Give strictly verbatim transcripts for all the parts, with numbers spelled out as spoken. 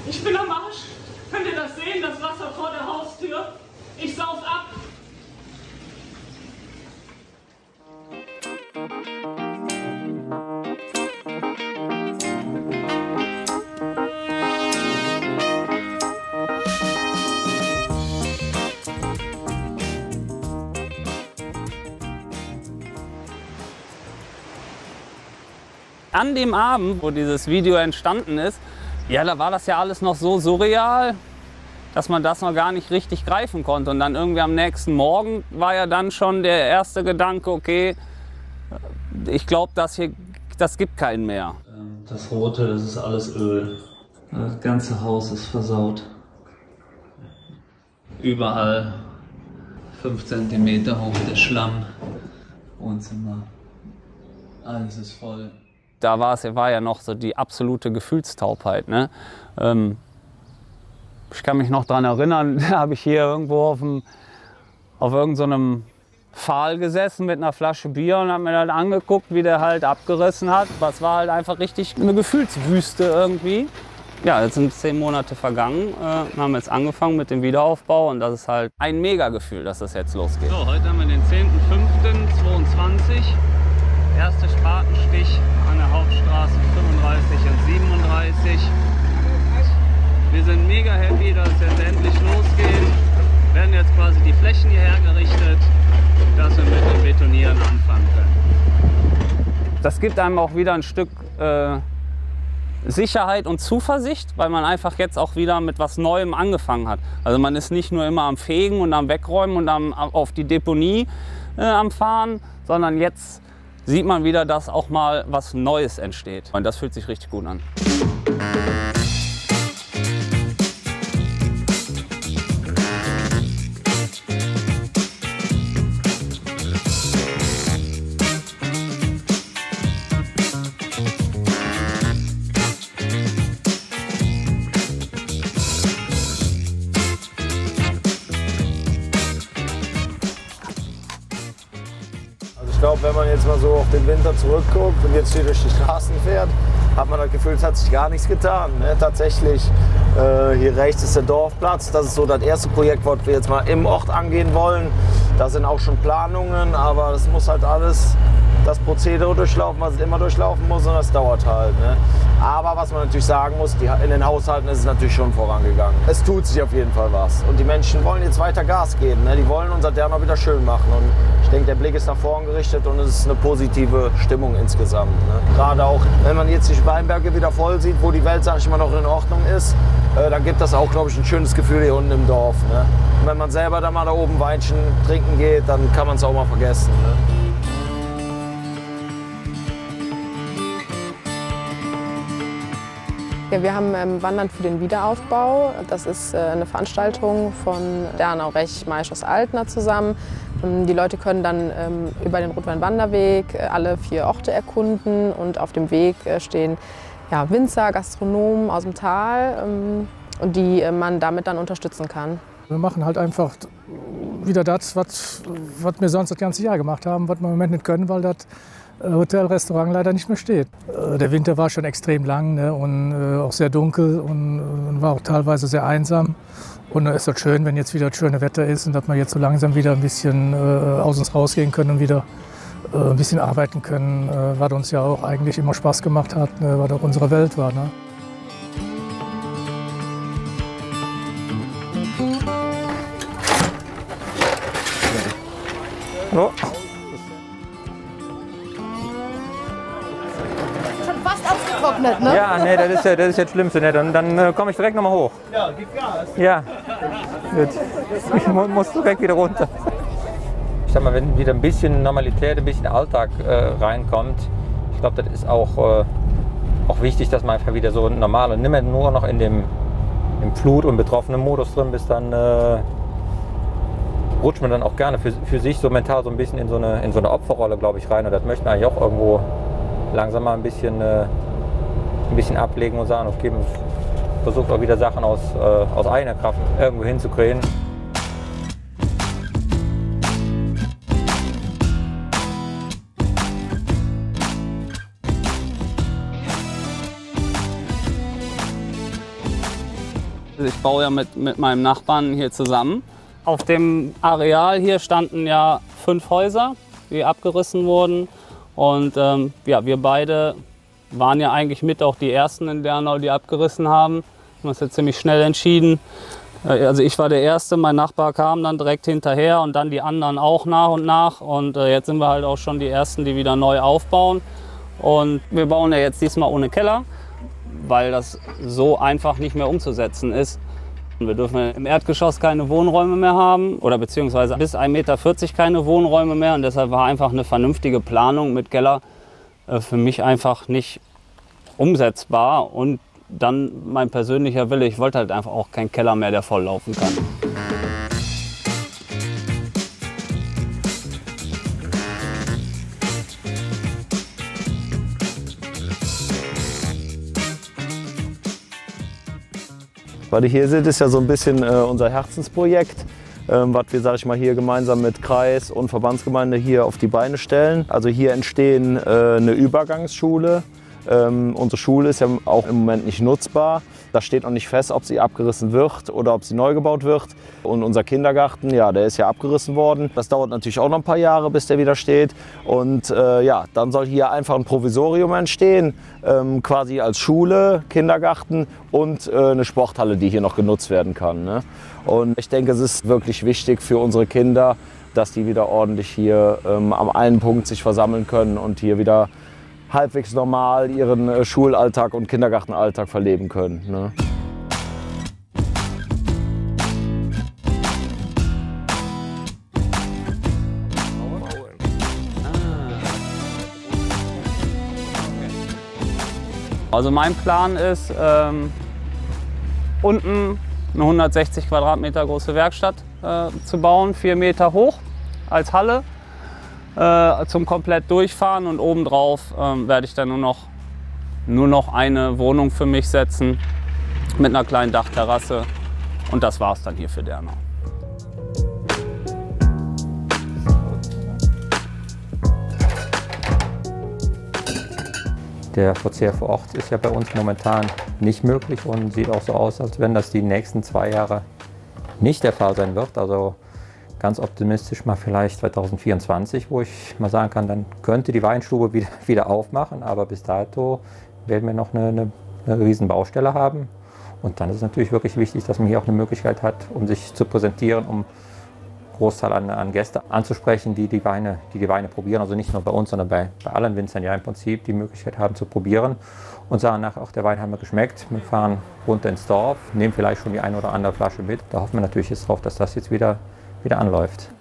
Ich bin am Arsch. Könnt ihr das sehen? Das Wasser vor der Haustür. Ich sauf ab. An dem Abend, wo dieses Video entstanden ist, ja, da war das ja alles noch so surreal, dass man das noch gar nicht richtig greifen konnte. Und dann irgendwie am nächsten Morgen war ja dann schon der erste Gedanke, okay, ich glaube, das hier, das gibt keinen mehr. Das Rote, das ist alles Öl. Das ganze Haus ist versaut. Überall fünf Zentimeter hoch der Schlamm. Wohnzimmer. Alles ist voll. Da war es war ja noch so die absolute Gefühlstaubheit. Ne? Ähm, ich kann mich noch daran erinnern, da habe ich hier irgendwo auf, dem, auf irgendeinem Pfahl gesessen mit einer Flasche Bier und habe mir dann angeguckt, wie der halt abgerissen hat. Das war halt einfach richtig eine Gefühlswüste irgendwie. Ja, jetzt sind zehn Monate vergangen, äh, haben jetzt angefangen mit dem Wiederaufbau und das ist halt ein Mega-Gefühl, dass das jetzt losgeht. So, heute haben wir den zehnten fünften zweiundzwanzig. Erster Spatenstich an der Hauptstraße fünfunddreißig und siebenunddreißig. Wir sind mega happy, dass es jetzt endlich losgeht. Wir werden jetzt quasi die Flächen hierher gerichtet, dass wir mit dem Betonieren anfangen können. Das gibt einem auch wieder ein Stück äh, Sicherheit und Zuversicht, weil man einfach jetzt auch wieder mit was Neuem angefangen hat. Also man ist nicht nur immer am Fegen und am Wegräumen und am, auf die Deponie äh, am Fahren, sondern jetzt sieht man wieder, dass auch mal was Neues entsteht. Und das fühlt sich richtig gut an. Ich glaube, wenn man jetzt mal so auf den Winter zurückguckt und jetzt hier durch die Straßen fährt, hat man das Gefühl, es hat sich gar nichts getan. Ne? Tatsächlich, äh, hier rechts ist der Dorfplatz. Das ist so das erste Projekt, was wir jetzt mal im Ort angehen wollen. Da sind auch schon Planungen, aber das muss halt alles das Prozedere durchlaufen, was es immer durchlaufen muss, und das dauert halt. Ne? Aber was man natürlich sagen muss, die, in den Haushalten ist es natürlich schon vorangegangen. Es tut sich auf jeden Fall was. Und die Menschen wollen jetzt weiter Gas geben. Ne? Die wollen unser Dernau wieder schön machen. Und ich denke, der Blick ist nach vorn gerichtet und es ist eine positive Stimmung insgesamt. Ne? Gerade auch, wenn man jetzt die Weinberge wieder voll sieht, wo die Welt, sag ich mal, noch in Ordnung ist, äh, dann gibt das auch, glaube ich, ein schönes Gefühl hier unten im Dorf. Ne? Und wenn man selber da mal da oben Weinchen trinken geht, dann kann man es auch mal vergessen. Ne? Ja, wir haben ähm, Wandern für den Wiederaufbau. Das ist äh, eine Veranstaltung von Dernau, Rech, Maischos, Altena zusammen. Ähm, die Leute können dann ähm, über den Rotwein-Wanderweg äh, alle vier Orte erkunden, und auf dem Weg äh, stehen ja, Winzer, Gastronomen aus dem Tal, ähm, und die äh, man damit dann unterstützen kann. Wir machen halt einfach wieder das, was, was wir sonst das ganze Jahr gemacht haben, was wir im Moment nicht können, weil das Hotel, Restaurant leider nicht mehr steht. Der Winter war schon extrem lang, ne, und äh, auch sehr dunkel und, und war auch teilweise sehr einsam. Und da ist es schön, wenn jetzt wieder das schöne Wetter ist und dass wir jetzt so langsam wieder ein bisschen äh, aus uns rausgehen können und wieder äh, ein bisschen arbeiten können, äh, was uns ja auch eigentlich immer Spaß gemacht hat, ne, was auch unsere Welt war. Ne. Oh. Ausgetrocknet, ne? Ja, nee, das ist, das ist jetzt das Schlimmste. Ne? Dann, dann äh, komme ich direkt nochmal hoch. Ja, gib Gas. Ja, gut. Ich mu muss direkt wieder runter. Ich sag mal, wenn wieder ein bisschen Normalität, ein bisschen Alltag äh, reinkommt, ich glaube, das ist auch, äh, auch wichtig, dass man einfach wieder so normal und nicht mehr nur noch in dem im Flut- und betroffenen Modus drin bist, dann äh, rutscht man dann auch gerne für, für sich so mental so ein bisschen in so eine, in so eine Opferrolle, glaube ich, rein. Und das möchte man eigentlich auch irgendwo langsam mal ein bisschen, äh, ein bisschen ablegen und sagen, okay, man versucht auch wieder Sachen aus, äh, aus eigener Kraft irgendwo hinzukriegen. Ich baue ja mit, mit meinem Nachbarn hier zusammen. Auf dem Areal hier standen ja fünf Häuser, die abgerissen wurden. Und ähm, ja, wir beide waren ja eigentlich mit auch die Ersten in Dernau, die abgerissen haben. Wir haben uns jetzt ziemlich schnell entschieden. Also ich war der Erste, mein Nachbar kam dann direkt hinterher und dann die anderen auch nach und nach. Und äh, jetzt sind wir halt auch schon die Ersten, die wieder neu aufbauen. Und wir bauen ja jetzt diesmal ohne Keller, weil das so einfach nicht mehr umzusetzen ist. Wir dürfen im Erdgeschoss keine Wohnräume mehr haben oder beziehungsweise bis ein Meter vierzig keine Wohnräume mehr. Und deshalb war einfach eine vernünftige Planung mit Keller äh, für mich einfach nicht umsetzbar. Und dann mein persönlicher Wille, ich wollte halt einfach auch keinen Keller mehr, der voll laufen kann. Was ihr hier seht, ist ja so ein bisschen äh, unser Herzensprojekt, ähm, was wir, sag ich mal, hier gemeinsam mit Kreis und Verbandsgemeinde hier auf die Beine stellen. Also hier entstehen äh, eine Übergangsschule. Ähm, unsere Schule ist ja auch im Moment nicht nutzbar. Da steht noch nicht fest, ob sie abgerissen wird oder ob sie neu gebaut wird. Und unser Kindergarten, ja, der ist ja abgerissen worden. Das dauert natürlich auch noch ein paar Jahre, bis der wieder steht. Und äh, ja, dann soll hier einfach ein Provisorium entstehen, ähm, quasi als Schule, Kindergarten und äh, eine Sporthalle, die hier noch genutzt werden kann, ne? Und ich denke, es ist wirklich wichtig für unsere Kinder, dass die wieder ordentlich hier ähm, am einen Punkt sich versammeln können und hier wieder halbwegs normal ihren Schulalltag und Kindergartenalltag verleben können, ne? Also mein Plan ist, ähm, unten eine hundertsechzig Quadratmeter große Werkstatt äh, zu bauen, vier Meter hoch als Halle. Zum komplett durchfahren und obendrauf ähm, werde ich dann nur noch, nur noch eine Wohnung für mich setzen mit einer kleinen Dachterrasse und das war es dann hier für Dernau. Der Verzehr vor Ort ist ja bei uns momentan nicht möglich und sieht auch so aus, als wenn das die nächsten zwei Jahre nicht der Fall sein wird. Also ganz optimistisch mal vielleicht zweitausendvierundzwanzig, wo ich mal sagen kann, dann könnte die Weinstube wieder, wieder aufmachen. Aber bis dato werden wir noch eine, eine, eine riesen Baustelle haben. Und dann ist es natürlich wirklich wichtig, dass man hier auch eine Möglichkeit hat, um sich zu präsentieren, um einen Großteil an, an Gäste anzusprechen, die die, Weine, die die Weine probieren. Also nicht nur bei uns, sondern bei, bei allen Winzern ja im Prinzip die Möglichkeit haben zu probieren. Und sagen nachher auch, der Wein hat mir geschmeckt. Wir fahren runter ins Dorf, nehmen vielleicht schon die eine oder andere Flasche mit. Da hoffen wir natürlich jetzt drauf, dass das jetzt wieder wieder anläuft.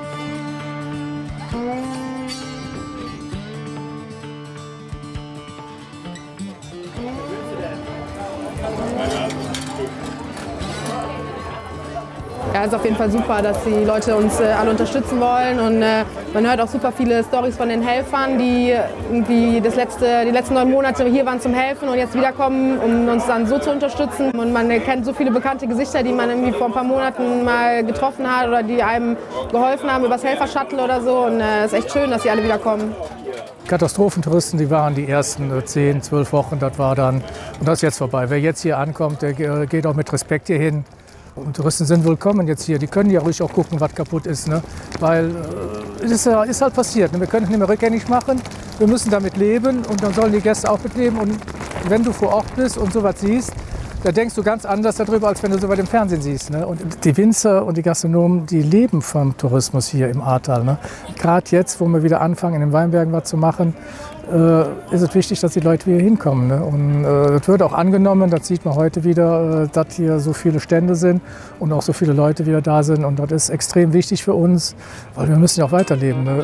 Ja, es ist auf jeden Fall super, dass die Leute uns äh, alle unterstützen wollen und äh, man hört auch super viele Storys von den Helfern, die irgendwie das letzte, die letzten neun Monate hier waren zum Helfen und jetzt wiederkommen, um uns dann so zu unterstützen. Und man kennt so viele bekannte Gesichter, die man irgendwie vor ein paar Monaten mal getroffen hat oder die einem geholfen haben über das Helfer-Shuttle oder so. Und es äh, ist echt schön, dass sie alle wiederkommen. Katastrophentouristen, die waren die ersten zehn, zwölf Wochen, das war dann, und das ist jetzt vorbei. Wer jetzt hier ankommt, der geht auch mit Respekt hier hin. Und Touristen sind willkommen jetzt hier. Die können ja ruhig auch gucken, was kaputt ist, ne? Weil äh, es ist, ja, ist halt passiert. Ne? Wir können es nicht mehr rückgängig machen. Wir müssen damit leben und dann sollen die Gäste auch mitleben. Und wenn du vor Ort bist und sowas siehst, da denkst du ganz anders darüber, als wenn du sowas im Fernsehen siehst, ne? Und die Winzer und die Gastronomen, die leben vom Tourismus hier im Ahrtal, ne? Gerade jetzt, wo wir wieder anfangen, in den Weinbergen was zu machen, äh, ist es wichtig, dass die Leute hier hinkommen, ne? Und äh, das wird auch angenommen, das sieht man heute wieder, äh, dass hier so viele Stände sind und auch so viele Leute wieder da sind. Und das ist extrem wichtig für uns, weil wir müssen ja auch weiterleben, ne?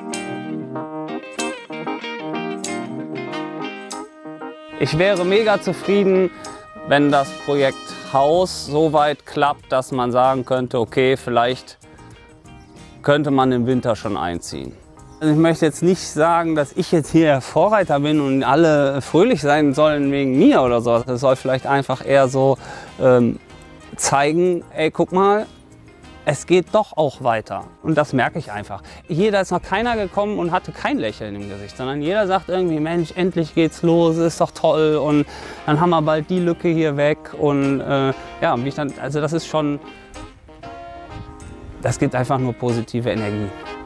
Ich wäre mega zufrieden, wenn das Projekt Haus so weit klappt, dass man sagen könnte, okay, vielleicht könnte man im Winter schon einziehen. Also ich möchte jetzt nicht sagen, dass ich jetzt hier der Vorreiter bin und alle fröhlich sein sollen wegen mir oder so. Das soll vielleicht einfach eher so ähm, zeigen, ey, guck mal, es geht doch auch weiter. Und das merke ich einfach. Jeder ist noch keiner gekommen und hatte kein Lächeln im Gesicht, sondern jeder sagt irgendwie, Mensch, endlich geht's los, ist doch toll und dann haben wir bald die Lücke hier weg. Und äh, ja, wie ich dann, also das ist schon, das gibt einfach nur positive Energie.